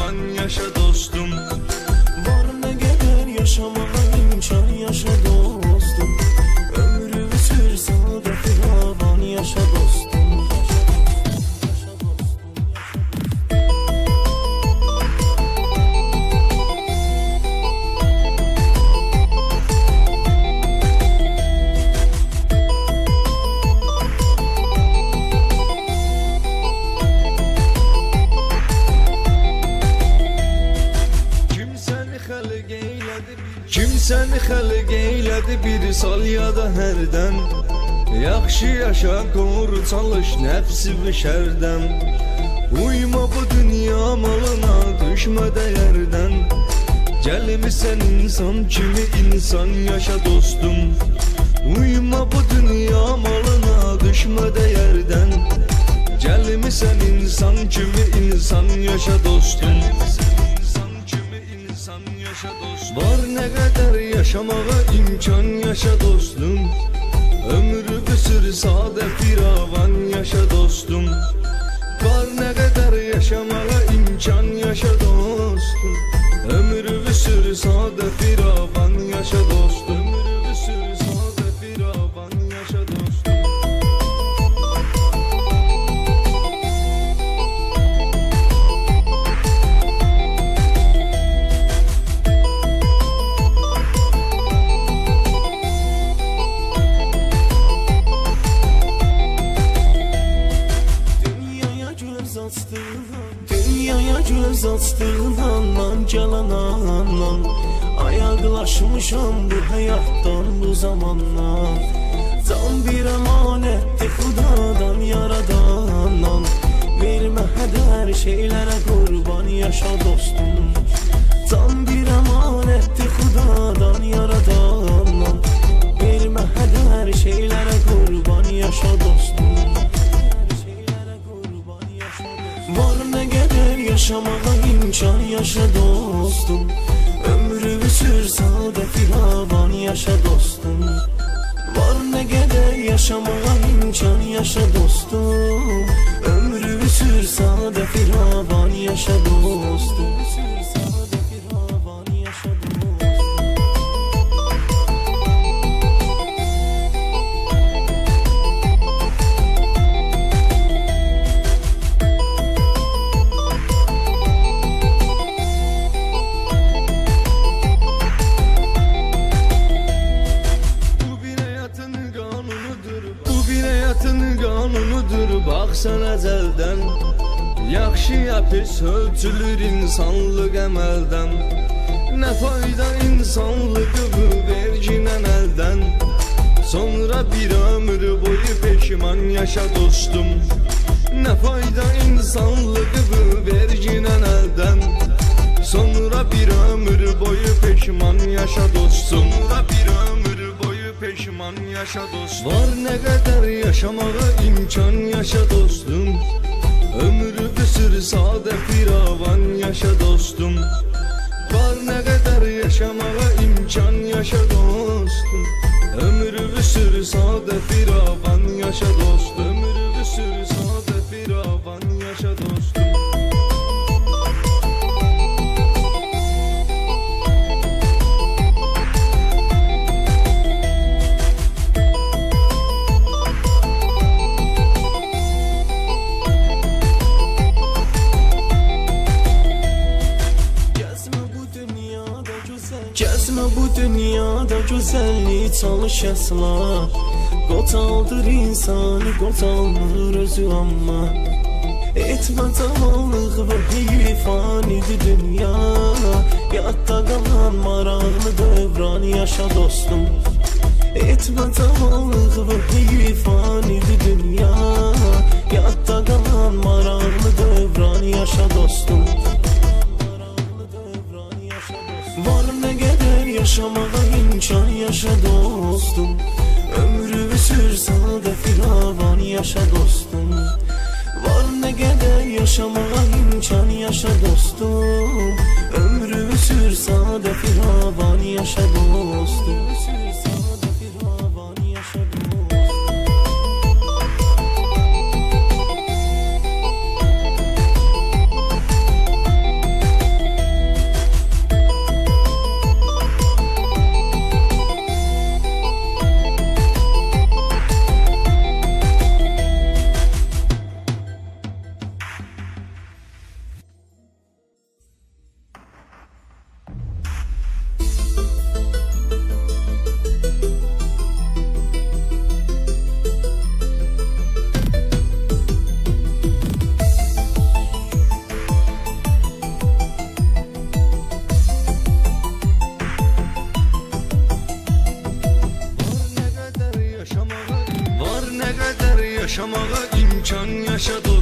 firavan yaşa dostum. Var ne kadar yaşamağa imkan yaşa dostum. Ömrümü sür sade firavan yaşa dostum. Kimsəni xəlq eylədi bir sal ya da hərdən. Yaxşı yaşa, qor çalış nəfsi və şərdən. Uyma bu dünya malına, düşmə dəyərdən. Gəlmisən insan kimi insan yaşa dostum. Uyma bu dünya malına, düşmə dəyərdən. Gəlmisən insan kimi insan yaşa dostum. Var ne kadar yaşamağa imkan yaşa dostum. Ömrü sür sade firavan yaşa dostum. Var ne kadar yaşamağa imkan yaşa dostum. Ömrü sür sade firavan yaşa dostum. Ömrü sür sade firavan yaşa dostum. Dünyaya göz açdığından gələn andan ayaqlaşmışam bu həyatdan bu zamandan. Can bir əmanətdir xudadan yaradandan. Vermə hədər şeylərə qurban yaşa dostum. Can bir əmanətdir xudadan yaradandan. Vermə hədər şeylərə qurban yaşa dostum. Var ne kadar yaşamağa imkan yaşa dostum. Ömrümü sür sade firavan yaşa dostum. Var ne kadar yaşamağa imkan yaşa dostum. Ömrümü sür sade firavan yaşa dostum. Baxsan əzəldən, yaxşı ya pis ölçülür insanlıq əməldən. Nə fayda insanlığı verginən əldən. Sonra bir ömür boyu peşman yaşa dostum. Nə fayda insanlığı verginən əldən. Sonra bir ömür boyu peşman yaşa dostum. Sonra bir ömür boyu peşman yaşa dostum. Var ne kadar yaşamağa imkan yaşa dostum. Ömrü sür sade firavan yaşa dostum. Var ne kadar yaşamağa imkan yaşa dostum. Ömrü sür sade firavan yaşa dostum. Ömrü sür sade firavan yaşa dostum. Gezme bu dünyada güzelliği çalış əsla. Qotaldır insanı, qotalmır özü amma. Etmə cavanlıq və heyfanidir dünya. Yadda qalan maraqlı dövran yaşa dostum. Etmə cavanlıq və heyfanidir dünya. Yadda qalan maraqlı dövran yaşa dostum. Var ne kadar yaşamağa imkan yaşa dostum. Ömrümü sür sade firavan yaşa dostum. Var ne kadar yaşamağa imkan yaşa dostum. Ömrümü sür sade firavan yaşa dostum. yaşamağa imkan yaşa dostum.